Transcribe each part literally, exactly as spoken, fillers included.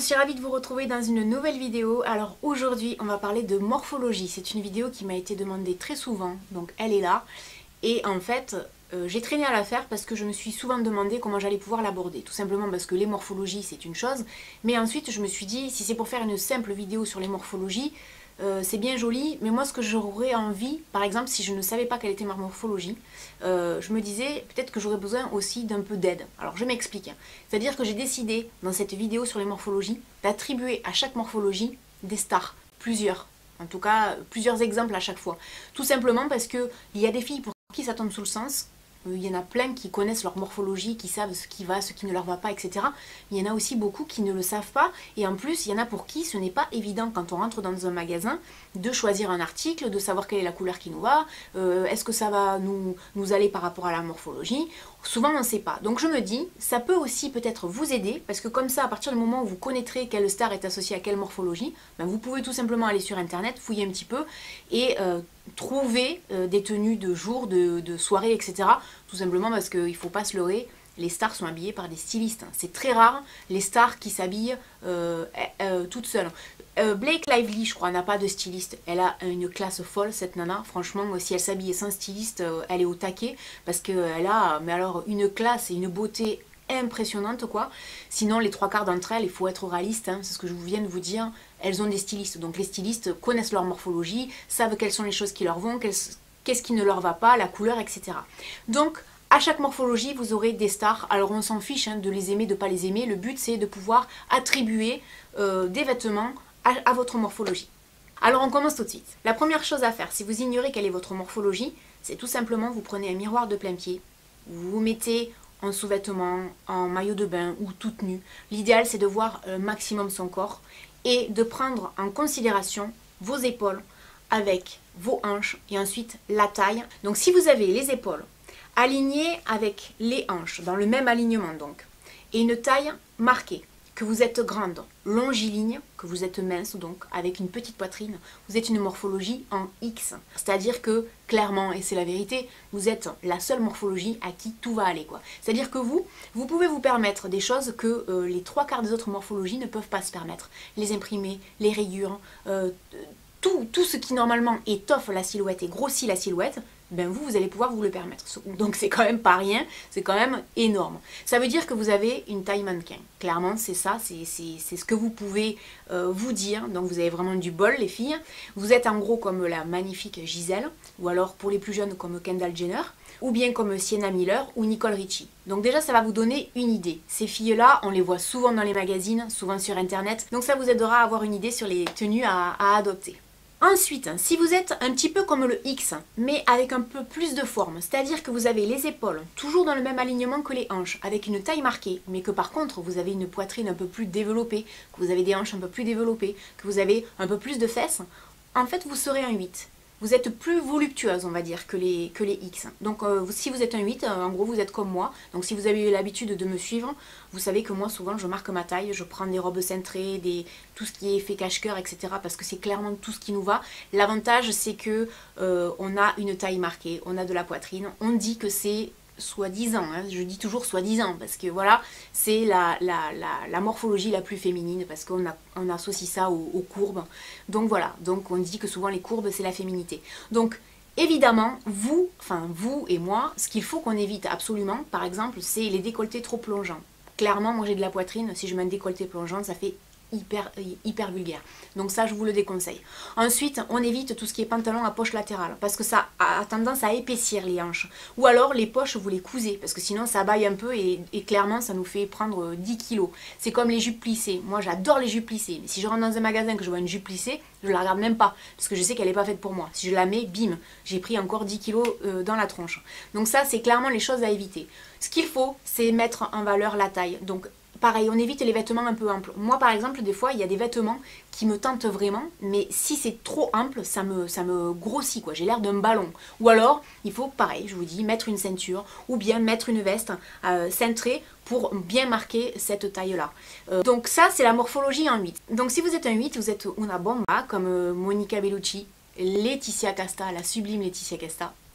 suis ravie de vous retrouver dans une nouvelle vidéo. Alors aujourd'hui on va parler de morphologie. C'est une vidéo qui m'a été demandée très souvent, donc elle est là. Et en fait euh, j'ai traîné à la faire parce que je me suis souvent demandé comment j'allais pouvoir l'aborder. Tout simplement parce que les morphologies c'est une chose, mais ensuite je me suis dit si c'est pour faire une simple vidéo sur les morphologies, Euh, c'est bien joli, mais moi ce que j'aurais envie, par exemple si je ne savais pas quelle était ma morphologie, euh, je me disais peut-être que j'aurais besoin aussi d'un peu d'aide. Alors je m'explique, c'est-à-dire que j'ai décidé dans cette vidéo sur les morphologies d'attribuer à chaque morphologie des stars, plusieurs, en tout cas plusieurs exemples à chaque fois. Tout simplement parce qu'il y a des filles pour qui ça tombe sous le sens. Il y en a plein qui connaissent leur morphologie, qui savent ce qui va, ce qui ne leur va pas, et cetera. Il y en a aussi beaucoup qui ne le savent pas. Et en plus, il y en a pour qui ce n'est pas évident quand on rentre dans un magasin de choisir un article, de savoir quelle est la couleur qui nous va, euh, est-ce que ça va nous, nous aller par rapport à la morphologie. Souvent on ne sait pas. Donc je me dis, ça peut aussi peut-être vous aider, parce que comme ça, à partir du moment où vous connaîtrez quelle star est associée à quelle morphologie, ben vous pouvez tout simplement aller sur internet, fouiller un petit peu, et euh, trouver euh, des tenues de jour, de, de soirée, et cetera. Tout simplement parce qu'il ne faut pas se leurrer, les stars sont habillées par des stylistes. C'est très rare les stars qui s'habillent euh, euh, toutes seules. Euh, Blake Lively, je crois, n'a pas de styliste. Elle a une classe folle, cette nana. Franchement, si elle s'habillait sans styliste, euh, elle est au taquet. Parce qu'elle a, mais alors, une classe et une beauté impressionnante, quoi. Sinon, les trois quarts d'entre elles, il faut être réaliste, hein, c'est ce que je vous viens de vous dire, elles ont des stylistes. Donc les stylistes connaissent leur morphologie, savent quelles sont les choses qui leur vont, qu'est-ce qui ne leur va pas, la couleur, et cetera. Donc, à chaque morphologie, vous aurez des stars. Alors on s'en fiche hein, de les aimer, de ne pas les aimer. Le but, c'est de pouvoir attribuer euh, des vêtements à, à votre morphologie. Alors on commence tout de suite. La première chose à faire, si vous ignorez quelle est votre morphologie, c'est tout simplement, vous prenez un miroir de plein pied, vous vous mettez en sous-vêtements, en maillot de bain ou toute nue. L'idéal, c'est de voir un maximum son corps et de prendre en considération vos épaules avec vos hanches et ensuite la taille. Donc si vous avez les épaules alignées avec les hanches, dans le même alignement donc, et une taille marquée, que vous êtes grande, longiligne, que vous êtes mince donc, avec une petite poitrine, vous êtes une morphologie en X. C'est-à-dire que, clairement, et c'est la vérité, vous êtes la seule morphologie à qui tout va aller, quoi. C'est-à-dire que vous, vous pouvez vous permettre des choses que euh, les trois quarts des autres morphologies ne peuvent pas se permettre. Les imprimés, les rayures, euh, tout, tout ce qui normalement étoffe la silhouette et grossit la silhouette, ben vous, vous allez pouvoir vous le permettre. Donc c'est quand même pas rien, c'est quand même énorme. Ça veut dire que vous avez une taille mannequin. Clairement, c'est ça, c'est ce que vous pouvez euh, vous dire. Donc vous avez vraiment du bol, les filles. Vous êtes en gros comme la magnifique Gisèle, ou alors pour les plus jeunes comme Kendall Jenner, ou bien comme Sienna Miller ou Nicole Richie. Donc déjà, ça va vous donner une idée. Ces filles-là, on les voit souvent dans les magazines, souvent sur Internet. Donc ça vous aidera à avoir une idée sur les tenues à, à adopter. Ensuite, si vous êtes un petit peu comme le X, mais avec un peu plus de forme, c'est-à-dire que vous avez les épaules toujours dans le même alignement que les hanches, avec une taille marquée, mais que par contre vous avez une poitrine un peu plus développée, que vous avez des hanches un peu plus développées, que vous avez un peu plus de fesses, en fait vous serez un huit. Vous êtes plus voluptueuse, on va dire, que les, que les X. Donc euh, si vous êtes un huit, euh, en gros vous êtes comme moi. Donc si vous avez eu l'habitude de me suivre, vous savez que moi souvent je marque ma taille, je prends des robes cintrées, des, tout ce qui est effet cache-cœur, et cetera. Parce que c'est clairement tout ce qui nous va. L'avantage c'est que euh, on a une taille marquée, on a de la poitrine. On dit que c'est soi-disant, hein, je dis toujours soi-disant, parce que voilà, c'est la, la, la, la morphologie la plus féminine, parce qu'on on associe ça aux, aux courbes. Donc voilà, donc on dit que souvent les courbes c'est la féminité. Donc évidemment, vous, enfin vous et moi, ce qu'il faut qu'on évite absolument, par exemple, c'est les décolletés trop plongeants. Clairement, moi j'ai de la poitrine, si je mets un décolleté plongeant, ça fait hyper, hyper vulgaire. Donc ça, je vous le déconseille. Ensuite, on évite tout ce qui est pantalon à poche latérale, parce que ça a tendance à épaissir les hanches. Ou alors, les poches, vous les cousez, parce que sinon, ça baille un peu et, et clairement, ça nous fait prendre dix kilos. C'est comme les jupes plissées. Moi, j'adore les jupes plissées. Mais si je rentre dans un magasin que je vois une jupe plissée, je la regarde même pas, parce que je sais qu'elle n'est pas faite pour moi. Si je la mets, bim, j'ai pris encore dix kilos euh, dans la tronche. Donc ça, c'est clairement les choses à éviter. Ce qu'il faut, c'est mettre en valeur la taille. Donc, pareil, on évite les vêtements un peu amples. Moi, par exemple, des fois, il y a des vêtements qui me tentent vraiment, mais si c'est trop ample, ça me, ça me grossit, quoi. J'ai l'air d'un ballon. Ou alors, il faut, pareil, je vous dis, mettre une ceinture ou bien mettre une veste euh, cintrée pour bien marquer cette taille-là. Euh, donc ça, c'est la morphologie en huit. Donc si vous êtes un huit, vous êtes una bomba, comme euh, Monica Bellucci, Laetitia Casta, la sublime Laetitia Casta.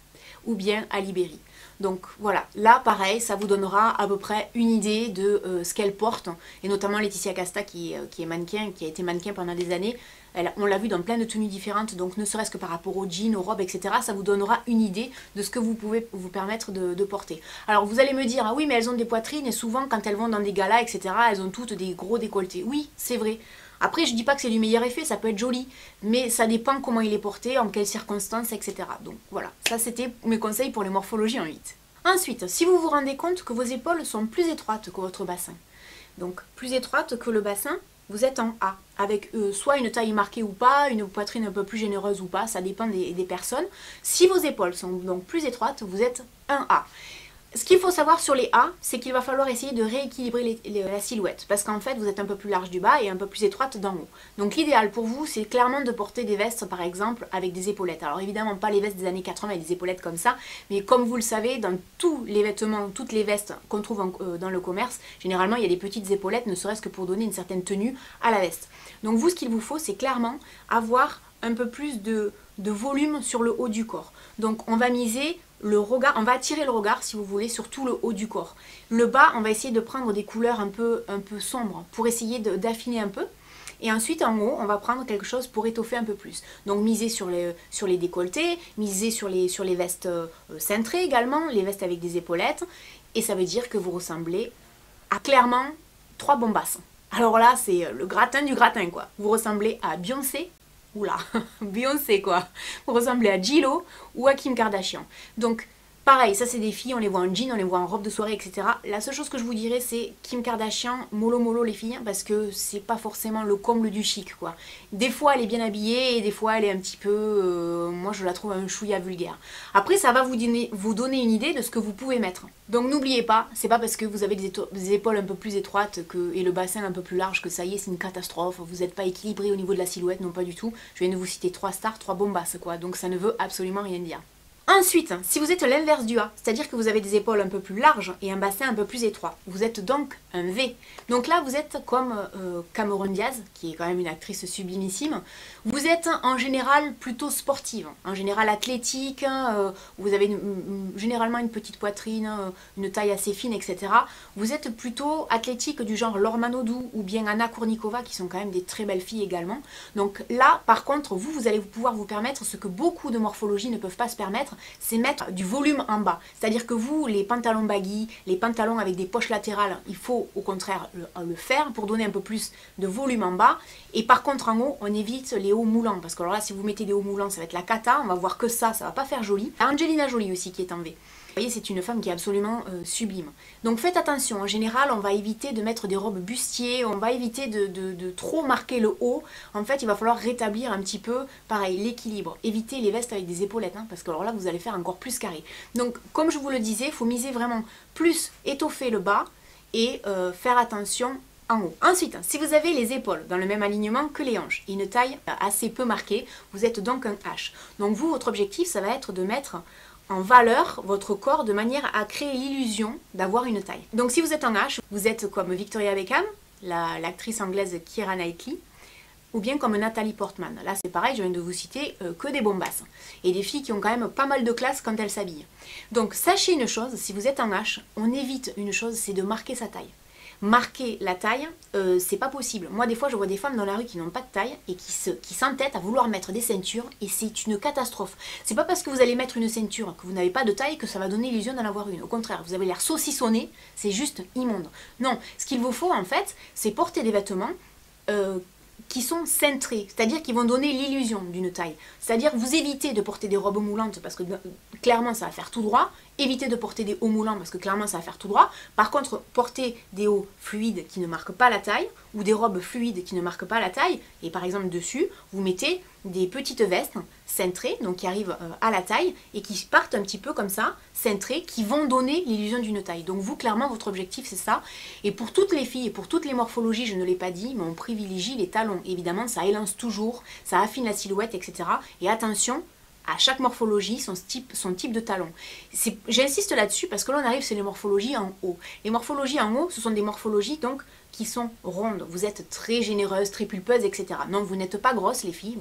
ou bien à Libéry. Donc voilà, là pareil, ça vous donnera à peu près une idée de euh, ce qu'elle porte, et notamment Laetitia Casta qui, euh, qui est mannequin, qui a été mannequin pendant des années. Elle, on l'a vu dans plein de tenues différentes, donc ne serait-ce que par rapport aux jeans, aux robes, et cetera, ça vous donnera une idée de ce que vous pouvez vous permettre de, de porter. Alors vous allez me dire, ah oui mais elles ont des poitrines, et souvent quand elles vont dans des galas, et cetera, elles ont toutes des gros décolletés. Oui, c'est vrai. Après, je dis pas que c'est du meilleur effet, ça peut être joli, mais ça dépend comment il est porté, en quelles circonstances, et cetera. Donc voilà, ça c'était mes conseils pour les morphologies en huit. Ensuite, si vous vous rendez compte que vos épaules sont plus étroites que votre bassin, donc plus étroites que le bassin, vous êtes en A, avec euh, soit une taille marquée ou pas, une poitrine un peu plus généreuse ou pas, ça dépend des, des personnes. Si vos épaules sont donc plus étroites, vous êtes un A. Ce qu'il faut savoir sur les A, c'est qu'il va falloir essayer de rééquilibrer les, les, la silhouette, parce qu'en fait vous êtes un peu plus large du bas et un peu plus étroite d'en haut. Donc l'idéal pour vous, c'est clairement de porter des vestes par exemple avec des épaulettes. Alors évidemment pas les vestes des années quatre-vingts avec des épaulettes comme ça, mais comme vous le savez, dans tous les vêtements, toutes les vestes qu'on trouve en, euh, dans le commerce, généralement il y a des petites épaulettes, ne serait-ce que pour donner une certaine tenue à la veste. Donc vous, ce qu'il vous faut, c'est clairement avoir un peu plus de, de volume sur le haut du corps. Donc on va miser le regard, on va attirer le regard si vous voulez sur tout le haut du corps. Le bas, on va essayer de prendre des couleurs un peu, un peu sombres pour essayer d'affiner un peu. Et ensuite en haut, on va prendre quelque chose pour étoffer un peu plus. Donc miser sur les, sur les décolletés, miser sur les, sur les vestes euh, cintrées également, les vestes avec des épaulettes. Et ça veut dire que vous ressemblez à clairement trois bombasses. Alors là, c'est le gratin du gratin quoi. Vous ressemblez à Beyoncé. Oula, Beyoncé quoi. Vous ressemblez à J-Lo ou à Kim Kardashian. Donc pareil, ça c'est des filles, on les voit en jean, on les voit en robe de soirée, et cetera. La seule chose que je vous dirais c'est Kim Kardashian, mollo mollo les filles, parce que c'est pas forcément le comble du chic quoi. Des fois elle est bien habillée et des fois elle est un petit peu, euh, moi je la trouve un chouïa vulgaire. Après ça va vous donner, vous donner une idée de ce que vous pouvez mettre. Donc n'oubliez pas, c'est pas parce que vous avez des, des épaules un peu plus étroites que, et le bassin un peu plus large que ça y est c'est une catastrophe, vous n'êtes pas équilibré au niveau de la silhouette, non pas du tout. Je viens de vous citer trois stars, trois bombasses quoi, donc ça ne veut absolument rien dire. Ensuite, si vous êtes l'inverse du A, c'est-à-dire que vous avez des épaules un peu plus larges et un bassin un peu plus étroit, vous êtes donc un V. Donc là, vous êtes comme euh, Cameron Diaz, qui est quand même une actrice sublimissime. Vous êtes en général plutôt sportive, en général athlétique, euh, vous avez une, une, généralement une petite poitrine, euh, une taille assez fine, et cetera. Vous êtes plutôt athlétique du genre Laure Manodou ou bien Anna Kournikova, qui sont quand même des très belles filles également. Donc là, par contre, vous, vous allez pouvoir vous permettre ce que beaucoup de morphologies ne peuvent pas se permettre, c'est mettre du volume en bas. C'est-à-dire que vous, les pantalons baggy, les pantalons avec des poches latérales, il faut au contraire le, le faire pour donner un peu plus de volume en bas. Et par contre en haut, on évite les hauts moulants. Parce que alors là, si vous mettez des hauts moulants, ça va être la cata. On va voir que ça, ça va pas faire joli. Angelina Jolie aussi qui est en V. Vous voyez, c'est une femme qui est absolument euh, sublime. Donc faites attention, en général, on va éviter de mettre des robes bustiers, on va éviter de, de, de trop marquer le haut. En fait, il va falloir rétablir un petit peu, pareil, l'équilibre. Évitez les vestes avec des épaulettes, hein, parce que alors là, vous allez faire encore plus carré. Donc, comme je vous le disais, il faut miser vraiment plus étoffer le bas et euh, faire attention en haut. Ensuite, si vous avez les épaules dans le même alignement que les hanches et une taille assez peu marquée, vous êtes donc un H. Donc vous, votre objectif, ça va être de mettre en valeur votre corps de manière à créer l'illusion d'avoir une taille. Donc si vous êtes en H, vous êtes comme Victoria Beckham, l'actrice la, anglaise Keira Knightley, ou bien comme Nathalie Portman. Là c'est pareil, je viens de vous citer euh, que des bombasses. Et des filles qui ont quand même pas mal de classe quand elles s'habillent. Donc sachez une chose, si vous êtes en H, on évite une chose, c'est de marquer sa taille. Marquer la taille, euh, c'est pas possible. Moi des fois je vois des femmes dans la rue qui n'ont pas de taille et qui se, qui s'entêtent à vouloir mettre des ceintures et c'est une catastrophe. C'est pas parce que vous allez mettre une ceinture que vous n'avez pas de taille que ça va donner l'illusion d'en avoir une. Au contraire, vous avez l'air saucissonné, c'est juste immonde. Non, ce qu'il vous faut en fait, c'est porter des vêtements euh, qui sont cintrés, c'est-à-dire qui vont donner l'illusion d'une taille. C'est-à-dire vous évitez de porter des robes moulantes parce que clairement ça va faire tout droit, évitez de porter des hauts moulants parce que clairement ça va faire tout droit. Par contre, portez des hauts fluides qui ne marquent pas la taille ou des robes fluides qui ne marquent pas la taille et par exemple dessus, vous mettez des petites vestes cintrées, donc qui arrivent à la taille et qui partent un petit peu comme ça, cintrées, qui vont donner l'illusion d'une taille. Donc vous, clairement, votre objectif c'est ça. Et pour toutes les filles et pour toutes les morphologies, je ne l'ai pas dit, mais on privilégie les talons. Évidemment, ça élance toujours, ça affine la silhouette, et cetera. Et attention, à chaque morphologie, son type, son type de talon. J'insiste là-dessus parce que là on arrive sur les morphologies en haut. Les morphologies en haut, ce sont des morphologies donc qui sont rondes. Vous êtes très généreuse, très pulpeuse, et cetera. Non, vous n'êtes pas grosse les filles, vous êtes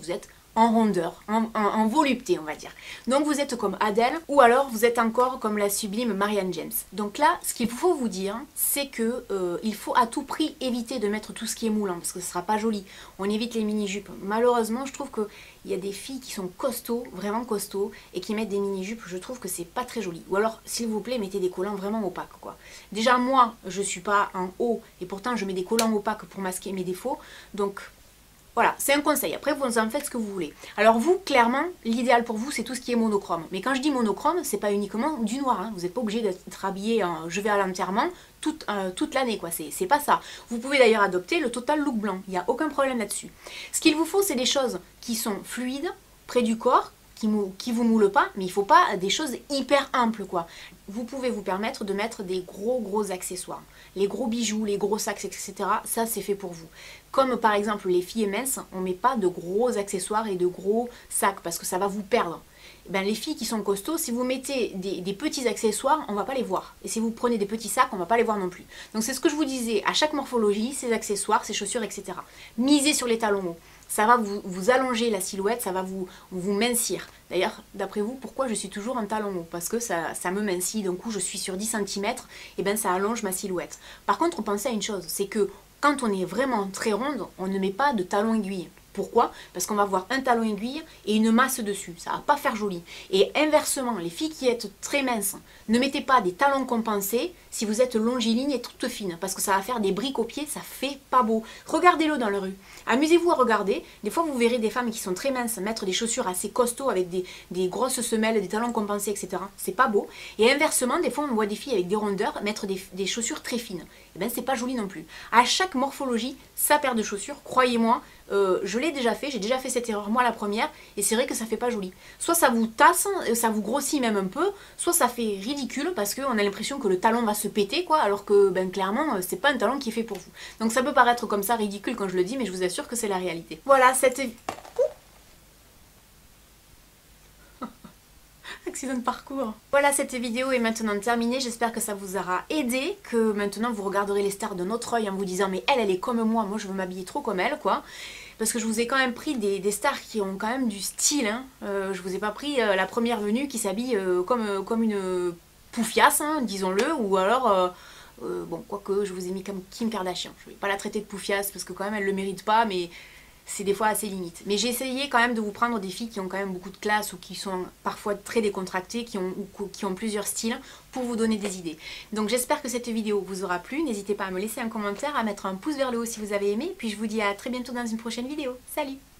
en rondeur, en, en, en volupté on va dire. Donc vous êtes comme Adèle ou alors vous êtes encore comme la sublime Marianne James. Donc là ce qu'il faut vous dire c'est que euh, il faut à tout prix éviter de mettre tout ce qui est moulant parce que ce sera pas joli. On évite les mini-jupes. Malheureusement je trouve que il y a des filles qui sont costauds, vraiment costauds et qui mettent des mini-jupes, je trouve que c'est pas très joli. Ou alors s'il vous plaît mettez des collants vraiment opaques quoi. Déjà moi je suis pas en haut et pourtant je mets des collants opaques pour masquer mes défauts. Donc voilà, c'est un conseil. Après, vous en faites ce que vous voulez. Alors vous, clairement, l'idéal pour vous, c'est tout ce qui est monochrome. Mais quand je dis monochrome, c'est pas uniquement du noir. Hein. Vous n'êtes pas obligé d'être habillé en je vais à l'enterrement toute, euh, toute l'année, quoi. C'est pas ça. Vous pouvez d'ailleurs adopter le total look blanc. Il n'y a aucun problème là-dessus. Ce qu'il vous faut, c'est des choses qui sont fluides, près du corps, qui, mou qui vous moulent pas, mais il faut pas des choses hyper amples, quoi. Vous pouvez vous permettre de mettre des gros gros accessoires. Les gros bijoux, les gros sacs, et cetera. Ça, c'est fait pour vous. Comme par exemple les filles minces, on ne met pas de gros accessoires et de gros sacs parce que ça va vous perdre. Ben, les filles qui sont costauds, si vous mettez des, des petits accessoires, on ne va pas les voir. Et si vous prenez des petits sacs, on ne va pas les voir non plus. Donc c'est ce que je vous disais, à chaque morphologie, ces accessoires, ces chaussures, et cetera. Misez sur les talons hauts. Ça va vous, vous allonger la silhouette, ça va vous, vous mincir. D'ailleurs, d'après vous, pourquoi je suis toujours en talon haut? Parce que ça, ça me mincit, d'un coup je suis sur dix centimètres, et ben ça allonge ma silhouette. Par contre, pensez à une chose, c'est que quand on est vraiment très ronde, on ne met pas de talon aiguille. Pourquoi? Parce qu'on va avoir un talon aiguille et une masse dessus. Ça va pas faire joli. Et inversement, les filles qui êtes très minces, ne mettez pas des talons compensés si vous êtes longiligne et toute fine. Parce que ça va faire des briques aux pieds, ça fait pas beau. Regardez-le dans la rue. Amusez-vous à regarder. Des fois, vous verrez des femmes qui sont très minces mettre des chaussures assez costauds avec des, des grosses semelles, des talons compensés, et cetera. C'est pas beau. Et inversement, des fois, on voit des filles avec des rondeurs mettre des, des chaussures très fines. Et bien, c'est pas joli non plus. À chaque morphologie, sa paire de chaussures, croyez-moi, euh, je l'ai déjà fait, j'ai déjà fait cette erreur moi la première, et c'est vrai que ça fait pas joli. Soit ça vous tasse, ça vous grossit même un peu, soit ça fait ridicule parce qu'on a l'impression que le talon va se péter, quoi, alors que ben clairement c'est pas un talon qui est fait pour vous. Donc ça peut paraître comme ça ridicule quand je le dis, mais je vous assure que c'est la réalité. Voilà, cette... accident de parcours. Voilà, cette vidéo est maintenant terminée, j'espère que ça vous aura aidé, que maintenant vous regarderez les stars d'un autre œil en vous disant mais elle, elle est comme moi, moi je veux m'habiller trop comme elle, quoi. Parce que je vous ai quand même pris des, des stars qui ont quand même du style, hein. Euh, je vous ai pas pris euh, la première venue qui s'habille euh, comme, euh, comme une poufiasse, hein, disons-le, ou alors... Euh, euh, bon, quoique je vous ai mis comme Kim Kardashian, je vais pas la traiter de poufiasse parce que quand même elle le mérite pas, mais... c'est des fois assez limite. Mais j'ai essayé quand même de vous prendre des filles qui ont quand même beaucoup de classe ou qui sont parfois très décontractées, qui ont, ou qui ont plusieurs styles, pour vous donner des idées. Donc j'espère que cette vidéo vous aura plu. N'hésitez pas à me laisser un commentaire, à mettre un pouce vers le haut si vous avez aimé. Puis je vous dis à très bientôt dans une prochaine vidéo. Salut!